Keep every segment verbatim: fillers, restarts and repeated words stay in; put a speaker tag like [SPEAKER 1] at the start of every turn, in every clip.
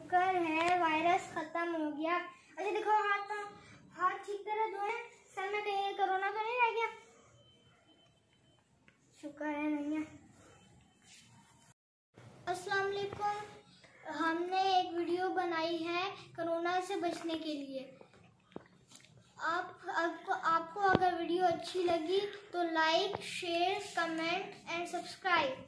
[SPEAKER 1] शुक्र है वायरस खत्म हो गया। अच्छा देखो हाथ हाथ ठीक तरह धोए, सर में कहीं कोरोना तो नहीं रह गया? शुक्र है नहीं है। अस्सलाम वालेकुम, हमने एक वीडियो बनाई है कोरोना से बचने के लिए। आप आपको आपको अगर वीडियो अच्छी लगी तो like, share, comment and subscribe.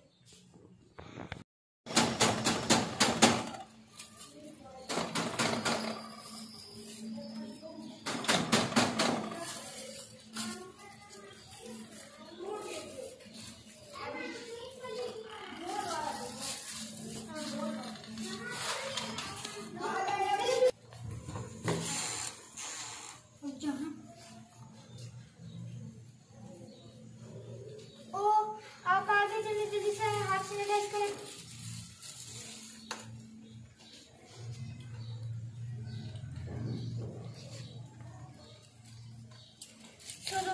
[SPEAKER 1] ओ आप आगे चलिए, जल्दी से हाथ सैनिटाइज करें। चलो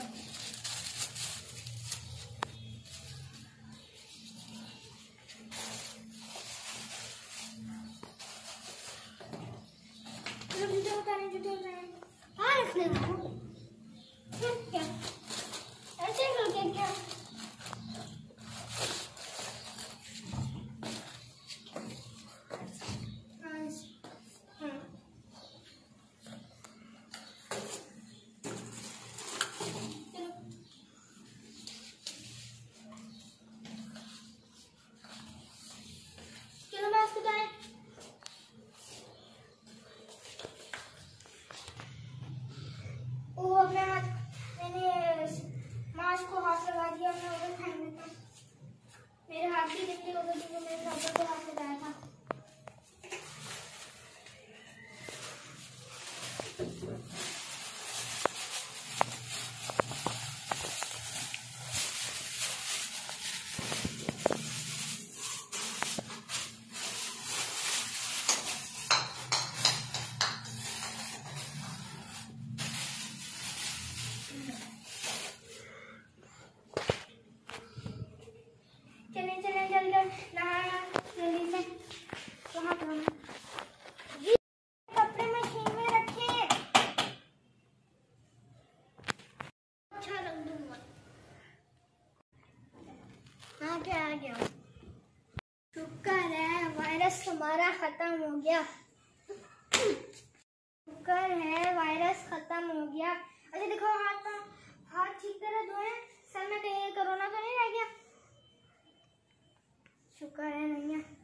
[SPEAKER 1] जूते उतारें, जूते उतारें। हाँ रखने दो। क्या ऐसे करके क्या? चलो मास्क उतारें। ओ अपने हाथ, मैंने मास्क को हाथ लगा दिया, मैं उधर फेंक देता हूँ। मेरे हाथ भी गंदे हो गए क्योंकि मैंने डॉक्टर को हाथ लगाया था। चले चले जल्दी नहाना जल्दी से। वहाँ धोना जी, कपड़े मशीन में रखे। अच्छा रख दूंगा। हाँ क्या आ गया? शुक्र है वायरस हमारा खत्म हो गया। शुक्र है वायरस खत्म हो गया। अच्छा देखो हाथ हाथ ठीक तरह धोए, सर में कहीं कोरोना तो नहीं रह गया? शुक्र है नहीं है।